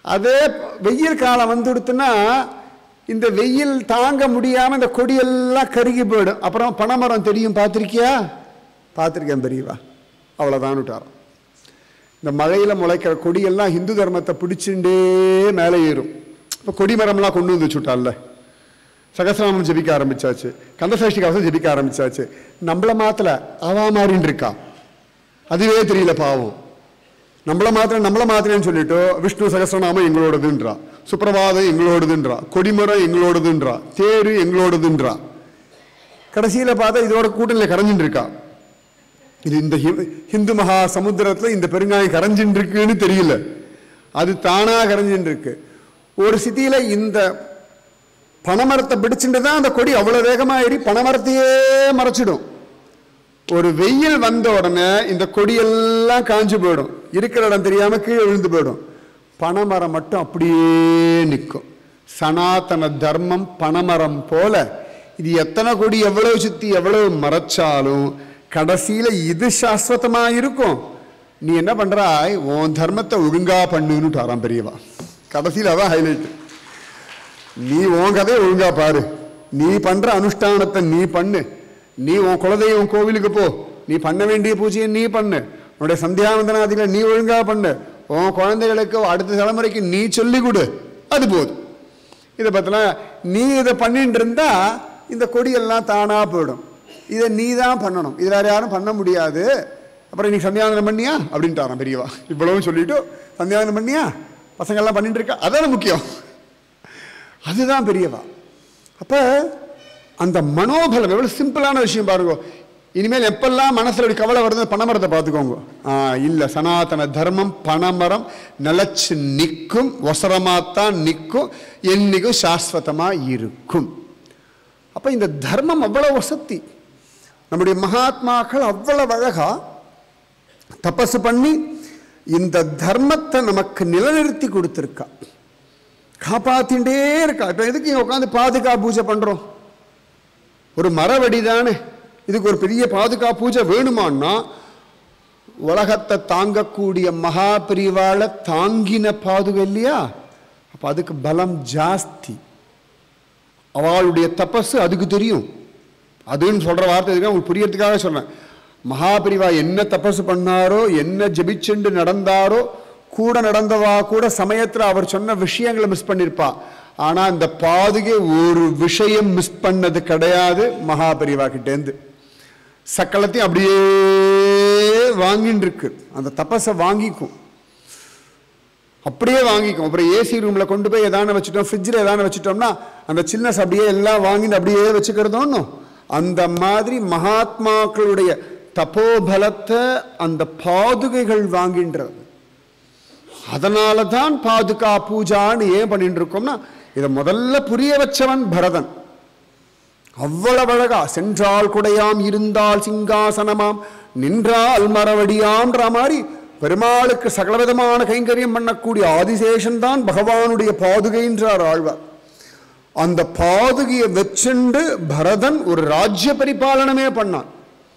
அதே வெயில் காலம் வந்துடுத்துன்னா இந்த வெயில் தாங்க முடியாமல் இந்த கொடியெல்லாம் கருகி போயிடும். அப்புறம் பனைமரம் தெரியும், பார்த்துருக்கியா? பார்த்துருக்கேன் பெரியவா. அவ்வளோதான் விட்டாரம். இந்த மழையில் முளைக்கிற கொடியெல்லாம் ஹிந்து தர்மத்தை பிடிச்சுட்டே மேலே ஏறும். இப்போ கொடிமரம்லாம் கொண்டு வந்து சுட்டால, சகசிரநாமம் ஜெபிக்க ஆரம்பிச்சாச்சு, கந்தசஷ்டி கவசம் ஜெபிக்க ஆரம்பிச்சாச்சு. நம்மளை மாத்தல, அவா மாறின்னு இருக்கா, அதுவே தெரியல பாவம். நம்மளை மாத்திரன்னு சொல்லிட்டு விஷ்ணு சகசிரநாமம் எங்களோடதுன்றா, சுப்பிரபாதம் எங்களோடதுன்றா, கொடிமரம் எங்களோடதுன்றா, தேரு எங்களோடதுன்றா. கடைசியில் பார்த்தா இதோட கூட்டணியில் கரைஞ்சின்னு இருக்கா. இது இந்த ஹிந்து மகா சமுத்திரத்தில் இந்த பெருங்காயம் கரைஞ்சின்னு இருக்குன்னு தெரியல, அது தானாக கரைஞ்சின்னு இருக்கு. ஒரு சிட்டியில் இந்த பனைமரத்தை பிடிச்சுட்டு தான் அந்த கொடி அவ்வளோ வேகமாக ஏறி பனைமரத்தையே மறைச்சிடும். ஒரு வெயில் வந்த உடனே இந்த கொடியெல்லாம் காஞ்சு போயிடும், இருக்கிற இடம் தெரியாமல் கீழே விழுந்து போயிடும். பனைமரம் மட்டும் அப்படியே நிற்கும். சனாதன தர்மம் பனைமரம் போல. இது எத்தனை கொடி எவ்வளவு சுற்றி எவ்வளவு மறைச்சாலும் கடைசியில் இது சாஸ்வதமாக இருக்கும். நீ என்ன பண்ணுறாய், உன் தர்மத்தை ஒழுங்கா பண்ணுன்னுட்டு வரான் பெரியவா. கடைசியில் அதான் ஹைலைட். நீ உன் கதையை ஒழுங்கா பாரு, நீ பண்ணுற அனுஷ்டானத்தை நீ பண்ணு, நீ உன் குலதெய்வம் கோவிலுக்கு போ, நீ பண்ண வேண்டிய பூஜையை நீ பண்ணு, உன்னுடைய சந்தியாவந்தனாதிகளை நீ ஒழுங்கா பண்ணு, உன் குழந்தைகளுக்கு அடுத்த தலைமுறைக்கு நீ சொல்லி கொடு, அது போதும். இதை பற்றினா நீ இதை பண்ணிட்டு இருந்தா இந்த கொடியெல்லாம் தானாக போயிடும். இதை நீ தான் பண்ணணும், இது வேறு யாரும் பண்ண முடியாது. அப்புறம் இன்னைக்கு சந்தியாவந்தனம் பண்ணியா அப்படின்ட்டாரான் பெரியவா. இவ்வளவும் சொல்லிட்டு சந்தியாவந்தனம் பண்ணியா, பசங்கள்லாம் பண்ணிட்டு இருக்கா, அதான முக்கியம், அதுதான் பெரியவா. அப்போ அந்த மனோபலம் எவ்வளோ சிம்பிளான விஷயம் பாருங்க. இனிமேல் எப்பெல்லாம் மனசில் கவலை வருது பனைமரத்தை பார்த்துக்கோங்க. இல்லை, சனாதன தர்மம் பனைமரம் நிலச்சி நிற்கும், ஒசரமாத்தான் நிற்கும், என்னைக்கும் சாஸ்வதமாக இருக்கும். அப்போ இந்த தர்மம் அவ்வளோ வசதி. நம்முடைய மகாத்மாக்கள் அவ்வளவு அழகா தபசு பண்ணி இந்த தர்மத்தை நமக்கு நிலநிறுத்தி கொடுத்துருக்கா, காப்பாத்தின்றே இருக்கா. இப்போ எதுக்கு இங்கே உட்காந்து பாதுகா பூஜை பண்ணுறோம்? ஒரு மரவடி தானே, இதுக்கு ஒரு பெரிய பாதுகா பூஜை வேணுமான்னா உலகத்தை தாங்கக்கூடிய மகா பிரிவாளை தாங்கின பாதுகை இல்லையா? அப்போ அதுக்கு பலம் ஜாஸ்தி. அவளுடைய தபசு அதுக்கு தெரியும். அதுன்னு சொல்கிற வார்த்தை எதுக்கு உங்களுக்கு புரியறதுக்காக சொல்கிறேன். மகாபிரிவா என்ன தபசு பண்ணாரோ, என்ன ஜபிச்சுண்டு நடந்தாரோ, கூட நடந்தவா கூட சமயத்தில் அவர் சொன்ன விஷயங்களை மிஸ் பண்ணியிருப்பா. ஆனால் இந்த பாதுகை ஒரு விஷயம் மிஸ் பண்ணது கிடையாது. மகாபிரிவா கிட்டேருந்து சக்கலத்தையும் அப்படியே வாங்கின்னு இருக்கு. அந்த தபஸை வாங்கிக்கும், அப்படியே வாங்கிக்கும். அப்புறம் ஏசி ரூமில் கொண்டு போய் எதான வச்சுட்டோம், ஃப்ரிட்ஜில் எதான வச்சுட்டோம்னா அந்த சில்னஸ் அப்படியே எல்லாம் வாங்கிட்டு அப்படியே வச்சுக்கிறதோன்னு, அந்த மாதிரி மகாத்மாக்களுடைய தபோபலத்தை அந்த பாதுகைகள் வாங்கின்றது. அதனால தான் பாதுகா பூஜான்னு ஏன் பண்ணிட்டு இருக்கோம்னா, இதை முதல்ல புரிய வச்சவன் பரதன். அவ்வளவு அழகா சென்றால் குடையாம், இருந்தால் சிங்காசனமாம், நின்றால் மரவடியாம்ன்ற மாதிரி பெருமாளுக்கு சகலவிதமான கைங்கரியம் பண்ணக்கூடிய ஆதிசேஷன் தான் பகவானுடைய பாதுகைன்றார் ஆழ்வார். அந்த பாதுகையை வச்சுண்டு பரதன் ஒரு ராஜ்ய பரிபாலனமே பண்ணான்.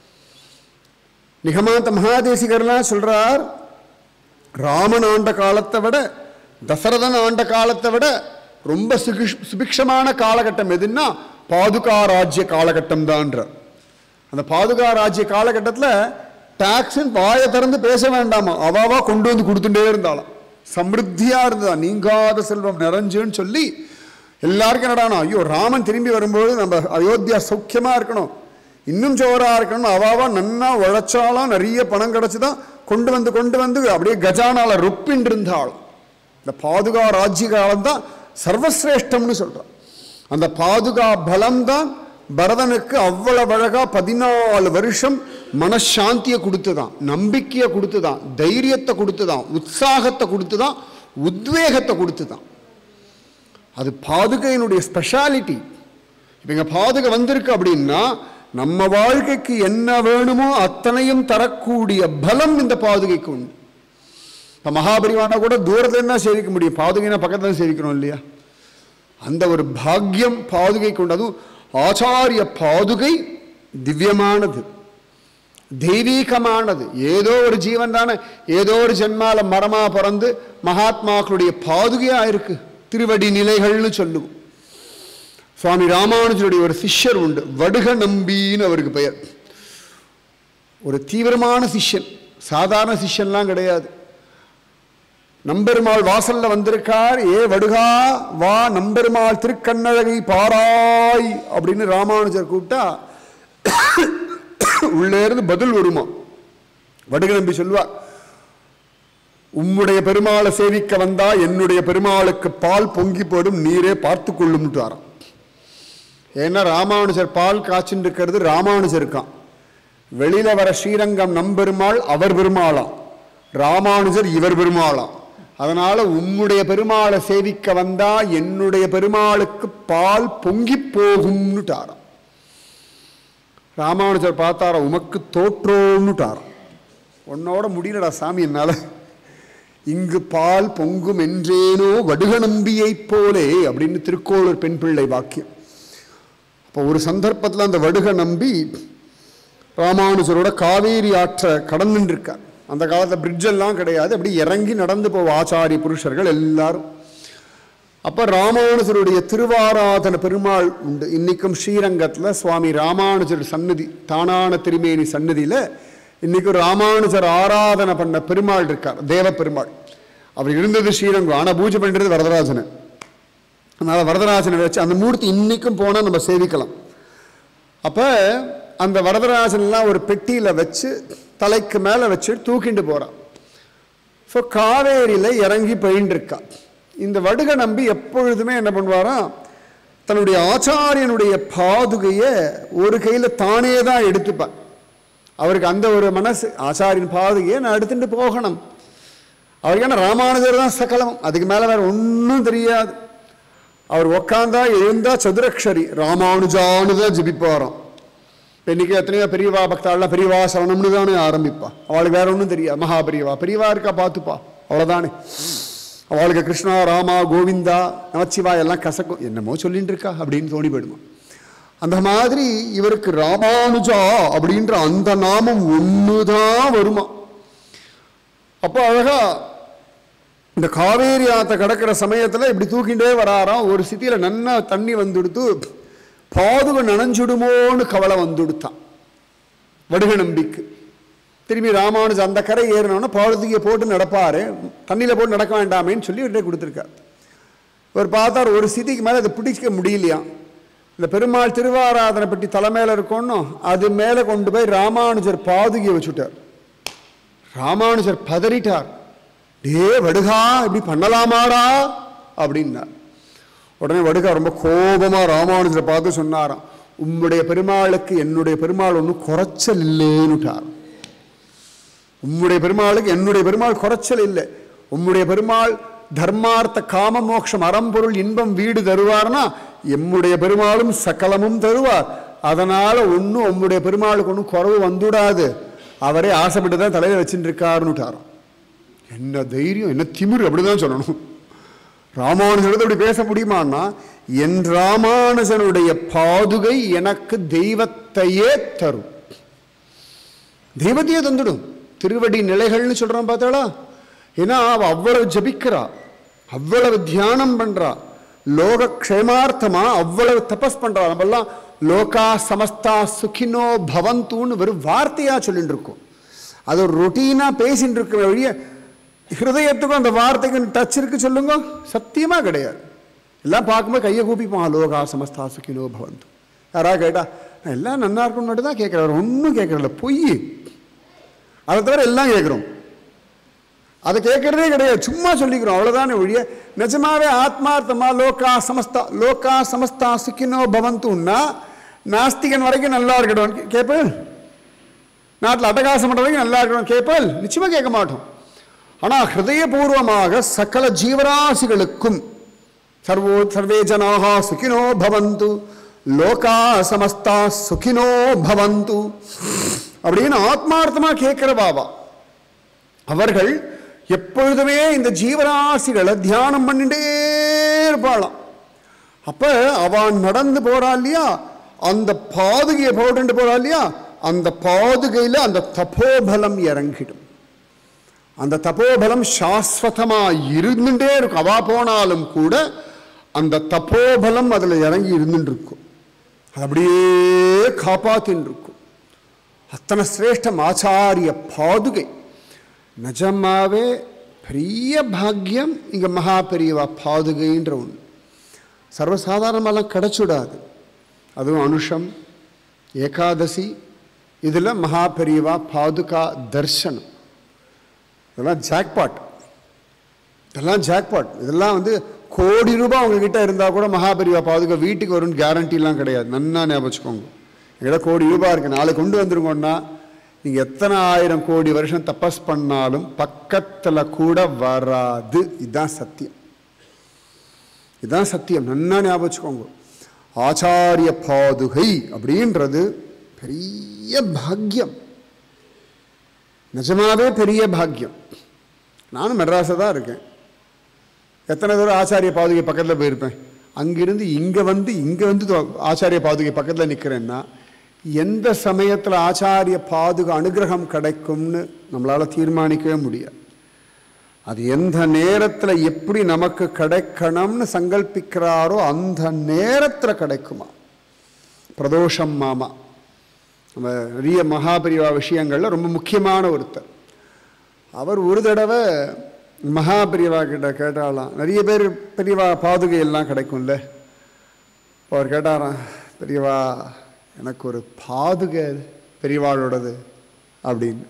நிகமாந்த மகாதேசிகர்லாம் சொல்றார், ராமன் ஆண்ட காலத்தை விட தசரதன் ஆண்ட காலத்தை விட ரொம்ப சுபிக்ஷமான காலகட்டம் எதுன்னா பாதுகா ராஜ்ய காலகட்டம் தான்ற. அந்த பாதுகா ராஜ்ய காலகட்டத்தில் டாக்ஸின் வாயை திறந்து பேச வேண்டாமா, அவாவா கொண்டு வந்து கொடுத்துட்டே இருந்தாலும் சமிருத்தியா இருந்ததா, நீங்காத செல்வம் நிறைஞ்சுன்னு சொல்லி எல்லாருக்கும் என்னடானா, ஐயோ ராமன் திரும்பி வரும்போது நம்ம அயோத்தியா சௌக்கியமா இருக்கணும், இன்னும் ஜோரா இருக்கணும், அவாவா நன்னா உழைச்சாலும் நிறைய பணம் கிடைச்சுதான் கொண்டு வந்து அப்படியே கஜானால ரொப்பின் இருந்தாலும். இந்த பாதுகா ராஜ்ய காலம் தான் சர்வசிரேஷ்டம்னு சொல்றான். அந்த பாதுகா பலம்தான் பரதனுக்கு அவ்வளவு அழகா 14 வருஷம் மனசாந்தியை கொடுத்துதான், நம்பிக்கையை கொடுத்துதான், தைரியத்தை கொடுத்துதான், உற்சாகத்தை கொடுத்துதான், உத்வேகத்தை கொடுத்துதான். அது பாதுகையினுடைய ஸ்பெஷாலிட்டி. இப்போ இங்கே பாதுகை வந்திருக்கு அப்படின்னா நம்ம வாழ்க்கைக்கு என்ன வேணுமோ அத்தனையும் தரக்கூடிய பலம் இந்த பாதுகைக்கு உண்டு. இப்போ மகாபரிவானா கூட தூரத்துல என்ன சேவிக்க முடியும், பாதுகைனா பக்கத்துல சேவிக்கணும் இல்லையா? அந்த ஒரு பாக்கியம் பாதுகைக்கு உண்டு. அதுவும் ஆச்சாரிய பாதுகை திவ்யமானது. தெய்வீகமானது. ஏதோ ஒரு ஜீவன் தானே, ஏதோ ஒரு ஜென்மால மரமா பிறந்து மகாத்மாக்களுடைய பாதுகையா இருக்கு. திருவடி நிலைகள்னு சொல்லுவோம். சுவாமி ராமானுஜருடைய ஒரு சிஷ்யர் உண்டு, வடுக நம்பின்னு அவருக்கு பெயர். ஒரு தீவிரமான சிஷ்யன், சாதாரண சிஷ்யன்லாம் கிடையாது. நம்பெருமாள் வாசல்ல வந்திருக்கார். ஏ வடுகா வா, நம்பெருமாள் திருக்கண்ணழகை பாராய் அப்படின்னு ராமானுஜர் கூப்பிட்டா உள்ளே இருந்து பதில் வருமா. வடுக நம்பி சொல்லுவா, உம்முடைய பெருமாளை சேவிக்க வந்தா என்னுடைய பெருமாளுக்கு பால் பொங்கி போடும், நீரே பார்த்து கொள்ளும்ட்டு வரோம். ஏன்னா ராமானுஜர் பால் காய்ச்சின்னு இருக்கிறது ராமானுஜருக்கான். வெளியில வர ஸ்ரீரங்கம் நம்பெருமாள் அவர் பெருமாளாம், ராமானுஜர் இவர் பெருமாளாம். அதனால உம்முடைய பெருமாளை சேவிக்க வந்தா என்னுடைய பெருமாளுக்கு பால் பொங்கி போகும்னுட்டாராம். ராமானுஜர் பார்த்தாரா, உமக்கு தோற்றோன்னுட்டாராம். உன்னோட முடியலடா சாமி என்னால, இங்கு பால் பொங்கும் என்றேனோ வடுக நம்பியை போலே அப்படின்னு திருக்கோளூர் பெண் பிள்ளை வாக்கியம். அப்போ ஒரு சந்தர்ப்பத்தில் அந்த வடுக நம்பி ராமானுஜரோட காவேரி ஆற்றை கடந்துட்டு இருக்கார். அந்த காலத்தில் பிரிட்ஜெல்லாம் கிடையாது, அப்படி இறங்கி நடந்து போவோம் ஆச்சாரிய புருஷர்கள் எல்லாரும். அப்போ ராமானுஜருடைய திருவாராதன பெருமாள் உண்டு. இன்னைக்கும் ஸ்ரீரங்கத்தில் சுவாமி ராமானுஜர் சன்னதி, தானான திருமேனி சன்னதியில் இன்னைக்கும் ராமானுஜர் ஆராதனை பண்ண பெருமாள் இருக்கார், தேவ பெருமாள். அவர் இருந்தது ஸ்ரீரங்கம், ஆனால் பூஜை பண்ணுறது வரதராஜனை. அதனால் வரதராஜனை வச்சு அந்த மூர்த்தி இன்னைக்கும் போனால் நம்ம சேவிக்கலாம். அப்போ அந்த வரதராஜன்லாம் ஒரு பெட்டியில் வச்சு தலைக்கு மேலே வச்சு தூக்கிட்டு போகிறான். ஸோ காவேரியில் இறங்கி போயின்னு இருக்கா. இந்த வடுக நம்பி எப்பொழுதுமே என்ன பண்ணுவாராம், தன்னுடைய ஆச்சாரியனுடைய பாதுகையை ஒரு கையில் தானே தான் எடுத்துப்பார். அவருக்கு அந்த ஒரு மனசு, ஆச்சாரியன் பாதுகையை நான் எடுத்துட்டு போகணும். அவருக்கு என்ன ராமானுஜர் தான் சகலம், அதுக்கு மேலே வேறு ஒன்றும் தெரியாது. அவர் உக்காந்தா எழுந்தா சதுரக்ஷரி ராமானுஜானுதான் ஜபிப்பாராம். இன்னைக்கு எத்தனையோ பெரியவா பக்தாள்லாம் பெரியவா சரணம்னு தானே ஆரம்பிப்பா. அவளுக்கு வேற ஒன்றும் தெரியாது. மகா பெரியவா பெரியவா இருக்கா பார்த்துப்பா, அவ்வளோதானே. அவளுக்கு கிருஷ்ணா ராமா கோவிந்தா நமச்சிவா எல்லாம் கசக்கும், என்னமோ சொல்லிட்டு இருக்கா அப்படின்னு தோணி போயிடுமா. அந்த மாதிரி இவருக்கு ராமானுஜா அப்படின்ற அந்த நாமம் ஒண்ணுதான் வருமா. அப்போ அழகா இந்த காவேரி ஆற்ற கடக்கிற சமயத்தில் இப்படி தூக்கிண்டே வராராம். ஒரு சிட்டியில நன்னா தண்ணி வந்துடுத்து, பாதுகை நனைஞ்சுடுமோன்னு கவலை வந்துடுத்தான் வடுக நம்பிக்கு. திரும்பி ராமானுஜர் அந்த கரை ஏறினோன்னா பாதுகையை போட்டு நடப்பாரு, தண்ணியில் போட்டு நடக்க வேண்டாமேன்னு சொல்லி இவர்கிட்ட கொடுத்துருக்கார். இவர் பார்த்தார் ஒரு சிட்டிக்கு மேலே அதை பிடிக்க முடியலையா. இந்த பெருமாள் திருவாராதனை பெட்டி தலைமையில் இருக்கோன்னு அது மேலே கொண்டு போய் ராமானுஜர் பாதுகையை வச்சுட்டார். ராமானுஜர் பதறிட்டார். டே வடுகா இப்படி பண்ணலாமாடா அப்படின்னார். உடனே வடுகா ரொம்ப கோபமாக ராமானுஜரை பார்த்து சொன்னாராம், உம்முடைய பெருமாளுக்கு என்னுடைய பெருமாள் ஒன்றும் குறைச்சல் இல்லைன்னுட்டார். உம்முடைய பெருமாளுக்கு என்னுடைய பெருமாள் குறைச்சல் இல்லை. உம்முடைய பெருமாள் தர்மார்த்த காம மோட்சம் அறம்பொருள் இன்பம் வீடு தருவார்னா எம்முடைய பெருமாளும் சகலமும் தருவார். அதனால ஒன்றும் உம்முடைய பெருமாளுக்கு ஒன்றும் குறவு வந்துடாது, அவரே ஆசைப்பட்டு தான் தலையில் வச்சுட்டு இருக்காருன்னுட்டாராம். என்ன தைரியம், என்ன திமிரு, அப்படிதான் சொல்லணும். ராமானுஜன் அப்படி பேச முடியுமான்னா, என் ராமானுஜனுடைய பாதுகை எனக்கு தெய்வத்தையே தரும், தெய்வத்தையே தந்துடும். திருவடி நிலைகள்னு சொல்றான் பார்த்தாளா. ஏன்னா அவ அவ்வளவு ஜபிக்கிறா, அவ்வளவு தியானம் பண்றா, லோக க்ஷேமார்த்தமா அவ்வளவு தபஸ் பண்றா. நம்மெல்லாம் லோகா சமஸ்தா சுகினோ பவந்துன்னு வெறும் வார்த்தையா சொல்லிட்டு இருக்கோம். அது ஒரு ரொட்டீனா பேசிட்டு இருக்கிற வழிய ஹிருதயத்துக்கும் அந்த வார்த்தைக்கு டச் இருக்கு சொல்லுங்க, சத்தியமா கிடையாது. எல்லாம் பார்க்கும்போது கையை கூப்பிப்போம், லோகா சமஸ்தா சுகினோ பவந்து. யாரா கேட்டா எல்லாம் நன்னா இருக்கும்னு தான் கேட்கிறார், ஒன்றும் கேட்கறதில்ல, பொய். அதை தவிர எல்லாம் கேட்குறோம், அதை கேட்கறதே கிடையாது, சும்மா சொல்லிக்கிறோம், அவ்வளோதானே ஒழிய நிஜமாவே ஆத்மார்த்தமா லோகா சமஸ்தா சுகினோ பவந்துன்னா நாஸ்திகன் வரைக்கும் நல்லா இருக்கட்டும் கேட்பேன், நாட்டில் அட்டகாசம் பண்ணுற வரைக்கும் நல்லா இருக்கணும் கேட்பேன், நிச்சயமா கேட்க மாட்டோம். ஆனால் ஹிருதயபூர்வமாக சகல ஜீவராசிகளுக்கும் சர்வே ஜனாக சுகினோ பவந்து லோகா சமஸ்தா சுகினோ பவந்து அப்படின்னு ஆத்மார்த்தமா கேட்கிற பாபா அவர்கள் எப்பொழுதுமே இந்த ஜீவராசிகளை தியானம் பண்ணிட்டே இருப்பாளாம். அப்ப அவன் நடந்து போறா இல்லையா, அந்த பாதுகையை போட்டு போறா இல்லையா, அந்த பாதுகையில் அந்த தபோபலம் இறங்கிடும். அந்த தபோபலம் சாஸ்வதமாக இருந்துட்டே இருக்கும். அவா போனாலும் கூட அந்த தபோபலம் அதில் இறங்கி இருந்துட்டு இருக்கும். அது அப்படியே காப்பாத்தின்னு இருக்கும். அத்தனை சிரேஷ்டம் ஆச்சாரிய பாதுகை. நிஜமாவே பெரிய பாக்கியம் இங்கே மகா பெரியவா பாதுகைன்ற ஒன்று சர்வசாதாரணமெல்லாம் கிடைச்சுடாது. அதுவும் அனுஷம் ஏகாதசி இதில் மகா பெரியவா பாதுகா தர்சனம் இதெல்லாம் ஜாக்பாட். இதெல்லாம் ஜாக்பாட். இதெல்லாம் வந்து கோடி ரூபாய் உங்ககிட்ட இருந்தால் கூட மகா பெரியவா பாதுகா வீட்டுக்கு வரும்னு கேரண்டிலாம் கிடையாது. நன்னா ஞாபகம் வச்சுக்கோங்க. எங்கிட்ட கோடி ரூபாய் இருக்குது, நாளை கொண்டு வந்துருங்கோன்னா நீங்கள் எத்தனை 1000 கோடி வருஷம் தபஸ் பண்ணாலும் பக்கத்தில் கூட வராது. இதுதான் சத்தியம். இதுதான் சத்தியம். நன்னா ஞாபகம் வச்சுக்கோங்க. ஆச்சாரிய பாதுகை அப்படின்றது பெரிய பாக்கியம். நிஜமாவே பெரிய பாக்கியம். நானும் மெட்ராஸில் தான் இருக்கேன். எத்தனை தடவை ஆச்சாரிய பாதுகை பக்கத்தில் போயிருப்பேன். அங்கிருந்து இங்கே வந்து ஆச்சாரிய பாதுகை பக்கத்தில் நிற்கிறேன்னா எந்த சமயத்தில் ஆச்சாரிய பாதுகை அனுகிரகம் கிடைக்கும்னு நம்மளால் தீர்மானிக்கவே முடியாது. அது எந்த நேரத்தில் எப்படி நமக்கு கிடைக்கணும்னு சங்கல்பிக்கிறாரோ அந்த நேரத்தில் கிடைக்குமா. பிரதோஷம் மாமா நம்ம நிறைய மகாபெரிவா விஷயங்களில் ரொம்ப முக்கியமான ஒருத்தர். அவர் ஒரு தடவை மகாபெரிவா கிட்ட கேட்டாலாம், நிறைய பேர் பெரியவா பாதுகை எல்லாம் கிடைக்கும்ல. அவர் கேட்டாராம், பெரியவா எனக்கு ஒரு பாதுகை பெரியவாளோடது அப்படின்னு.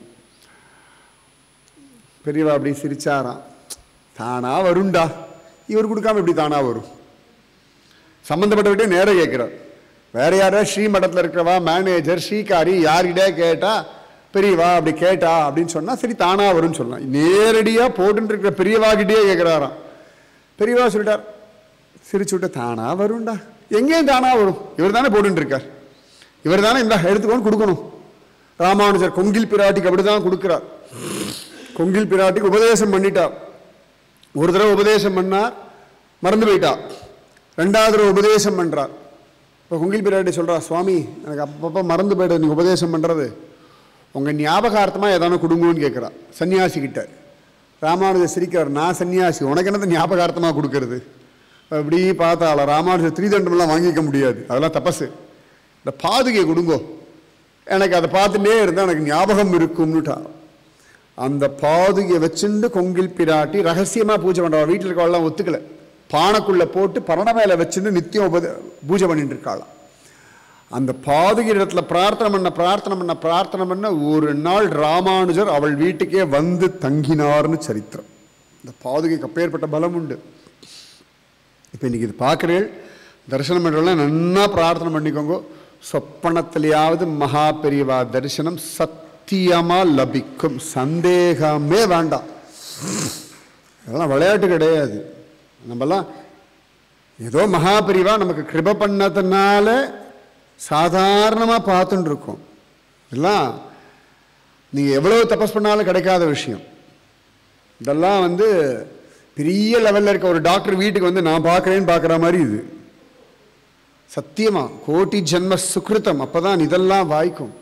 பெரியவா அப்படி சிரிச்சாராம், தானா வருண்டா, இவர் கொடுக்காம எப்படி தானா வரும்? சம்மந்தப்பட்டவர்கிட்ட நேரம் கேட்குறார். வேற யாரா ஸ்ரீமடத்தில் இருக்கிறவா மேனேஜர் ஸ்ரீகாரி யார்கிட்டே கேட்டா பெரியவா அப்படி கேட்டா அப்படின்னு சொன்னா சரி தானா வரும்னு சொல்லலாம். நேரடியாக போட்டு இருக்கிற பெரியவாகிட்டே கேட்குறாராம். பெரியவா சொல்லிட்டார், சிரிச்சு விட்டு, தானா வரும்டா, எங்கேயும் தானா வரும், இவர் தானே போட்டு இருக்கார், இவர் தானே இந்த எடுத்துக்கோன்னு கொடுக்கணும். ராமானுஜர் கொங்கில் பிராட்டிக்கு அப்படிதான் கொடுக்கிறார். கொங்கில் பிராட்டிக்கு உபதேசம் பண்ணிட்டார். ஒரு தடவை உபதேசம் பண்ணார், மறந்து போயிட்டார். 2வது தடவை உபதேசம் பண்றார். இப்போ கொங்கில் பிராட்டி சொல்றா, சுவாமி எனக்கு அப்பப்போ மறந்து போயிட்டு நீங்க உபதேசம் பண்றது, உங்க ஞாபகார்த்தமாக ஏதானு கொடுங்கன்னு கேட்குறா சன்னியாசி கிட்ட. ராமானுஜர் சிரிக்கிறார், நான் சன்னியாசி, உனக்கு என்னது ஞாபகார்த்தமாக கொடுக்கறது? அப்படி பார்த்தால ராமானுஜர் திரிதண்டமெல்லாம் வாங்கிக்க முடியாது, அதெல்லாம் தபசு. இந்த பாதுகை கொடுங்கோ, எனக்கு அதை பார்த்துட்டே இருந்தால் எனக்கு ஞாபகம் இருக்கும்னுட்டா. அந்த பாதுகையை வச்சுட்டு கொங்கில் பிராட்டி ரகசியமாக பூஜை பண்ணுறா. வீட்டில் இருக்கவெல்லாம் ஒத்துக்கலை. பானைக்குள்ளே போட்டு பரண மேலே வச்சுட்டு நித்தியம் பூஜை பண்ணிட்டு இருக்காளாம். அந்த பாதுகை இடத்துல பிரார்த்தனை பண்ண ஒரு நாள் ராமானுஜர் அவள் வீட்டுக்கே வந்து தங்கினார்னு சரித்திரம். இந்த பாதுகைக்கு அப்பேற்பட்ட பலம் உண்டு. இப்போ இன்னைக்கு இது பார்க்குறேன், தரிசனம் பண்ணுறவெல்லாம் நன்னா பிரார்த்தனை பண்ணிக்கோங்க. சொப்பனத்திலேயாவது மகா பெரியவா தரிசனம் சத்தியமாக லபிக்கும், சந்தேகமே வேண்டாம். அதெல்லாம் விளையாட்டு கிடையாது. நம்மெல்லாம் ஏதோ மகா பெரியவா நமக்கு கிருபை பண்ணதுனால சாதாரணமாக பார்த்துட்டு இருக்கோம். இதெல்லாம் நீங்கள் எவ்வளோ தபஸ் பண்ணாலும் கிடைக்காத விஷயம். இதெல்லாம் வந்து பெரிய லெவலில் இருக்க ஒரு டாக்டர் வீட்டுக்கு வந்து நான் பார்க்குறேன்னு பார்க்குற மாதிரி இது. சத்தியமா கோட்டி ஜென்ம சுக்ருத்தம். அப்போதான் இதெல்லாம் வாய்க்கும்.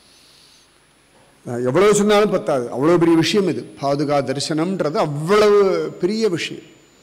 எவ்வளவு சொன்னாலும் பத்தாது, அவ்வளோ பெரிய விஷயம் இது. பாதுகா தரிசனம்ன்றது அவ்வளவு பெரிய விஷயம்.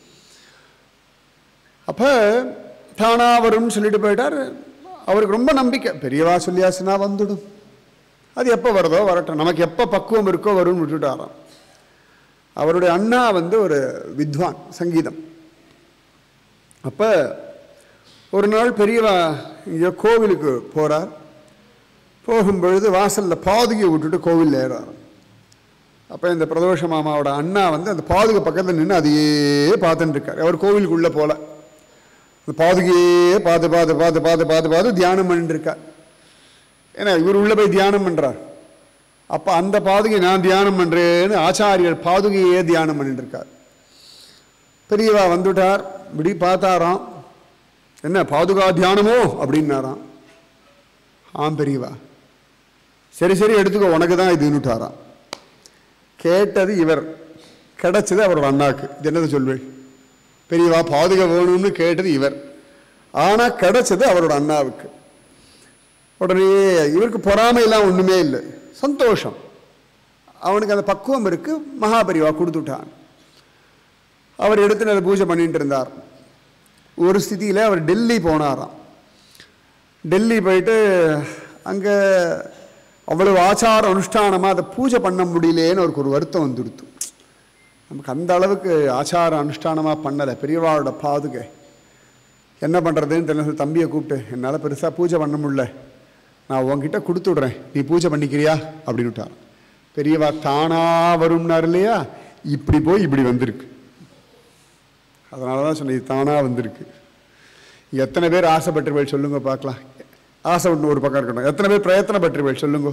அப்போ தானா வரும்னு சொல்லிட்டு போயிட்டார். அவருக்கு ரொம்ப நம்பிக்கை, பெரியவா சொல்லியாசுனா வந்துடும், அது எப்போ வருதோ வரட்டும், நமக்கு எப்போ பக்குவம் இருக்கோ வரும்னு விட்டுட்டாராம். அவருடைய அண்ணா வந்து ஒரு வித்வான், சங்கீதம். அப்போ ஒரு நாள் பெரியவா இங்கே கோவிலுக்கு போகிறார். போகும்பொழுது வாசலில் பாதுகையை விட்டுட்டு கோவிலில் ஏறார். அப்போ இந்த பிரதோஷ மாமாவோட அண்ணா வந்து அந்த பாதுகை பக்கத்தில் நின்று அதையே பார்த்துட்டு இருக்கார். அவர் கோவிலுக்குள்ளே போல அந்த பாதுகையே பார்த்து பார்த்து பார்த்து பார்த்து பார்த்து பார்த்து தியானம் பண்ணிட்டு இருக்கார். ஏன்னா இவர் உள்ளே போய் தியானம் பண்ணுறார். அப்போ அந்த பாதுகை நான் தியானம் பண்ணுறேன்னு ஆச்சாரியர் பாதுகையே தியானம் பண்ணிட்டு இருக்கார். பெரியவா வந்துட்டார். இப்படி பார்த்தாராம், என்ன பாதுகா தியானமோ அப்படின்னாராம். ஆம் பெரியவா, சரி சரி எடுத்துக்கோ, உனக்கு தான் இதுன்னுட்டாராம். கேட்டது இவர், கிடைச்சது அவரோட அண்ணாக்கு. இது என்னது சொல்வேன்? பெரியவா பாதுகா வேணும்னு கேட்டது இவர், ஆனால் கிடைச்சது அவரோட அண்ணாவுக்கு. உடனே இவருக்கு பொறாமையெல்லாம் ஒன்றுமே இல்லை, சந்தோஷம். அவனுக்கு அந்த பக்குவம் இருக்கு. மகாபரிவா கொடுத்துட்டான். அவர் எடுத்து அதை பூஜை பண்ணிட்டு இருந்தார். ஒரு ஸ்திதியில் அவர் டெல்லி போனாராம். டெல்லி போயிட்டு அங்கே அவ்வளவு ஆச்சார அனுஷ்டானமாக அதை பூஜை பண்ண முடியலேன்னு அவருக்கு ஒரு வருத்தம் வந்துடுத்து. நமக்கு அந்த அளவுக்கு ஆச்சார அனுஷ்டானமாக பண்ணலை, பெரியவாளோட பாதுகை என்ன பண்ணுறதுன்னு தெரியல. தம்பியை கூப்பிட்டு, என்னால் பெருசாக பூஜை பண்ண முடியல, நான் உங்ககிட்ட கொடுத்து விட்றேன், நீ பூஜை பண்ணிக்கிறியா அப்படின்னு விட்டார். பெரியவா தானா வரும்னார் இல்லையா, இப்படி போய் இப்படி வந்திருக்கு. அதனால தான் சொன்னேன், இது தானாக வந்திருக்கு. எத்தனை பேர் ஆசைப்பட்டுருவேள் சொல்லுங்க பார்க்கலாம். ஆசை ஒன்று ஒரு பக்கம் இருக்கட்டும், எத்தனை பேர் பிரயத்தனப்பட்டுருவேள் சொல்லுங்க.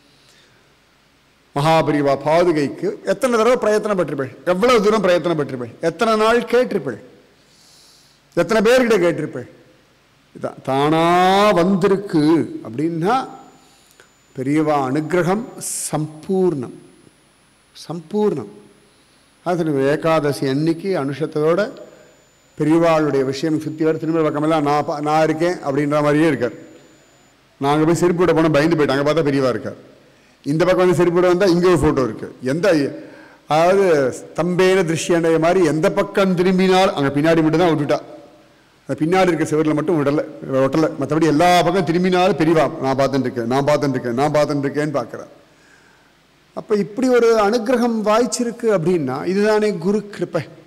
மகாபரிவா பாதுகைக்கு எத்தனை தடவை பிரயத்தனப்பட்டிருப்பேள், எவ்வளவு தூரம் பிரயத்தனப்பட்டிருப்பேள், எத்தனை நாள் கேட்டிருப்பேள், எத்தனை பேர்கிட்ட கேட்டிருப்பேள். இதான் தானா வந்திருக்கு அப்படின்னா பெரியவா அனுகிரகம் சம்பூர்ணம். சம்பூர்ணம். அது ஏகாதசி அன்னைக்கு அனுஷத்தோட பெரியவாளுடைய விஷயம் சுற்றி வர திரும்ப பக்கமெல்லாம் நான் இருக்கேன் அப்படின்ற மாதிரியே இருக்கார். நாங்கள் போய் செருப்பு விட போனால் பயந்து போயிட்டாங்க, பார்த்தா பெரியவா இருக்கார். இந்த பக்கம் வந்து செருப்பு விட வந்தால் இங்கே ஒரு ஃபோட்டோ இருக்குது. அதாவது ஸ்தம்பேன திருஷ்யண்டைய மாதிரி எந்த பக்கம் திரும்பினால் அங்கே பின்னாடி மட்டும் தான் விட்டுட்டா. அந்த பின்னாடி இருக்க செவரில் மட்டும் ஒட்டலை. மற்றபடி எல்லா பக்கம் திரும்பினாலும் பெரியவா நான் பார்த்துட்டு இருக்கேன்னு பார்க்குறார். அப்போ இப்படி ஒரு அனுகிரகம் வாய்ச்சிருக்கு அப்படின்னா இதுதானே குரு கிருப்பை.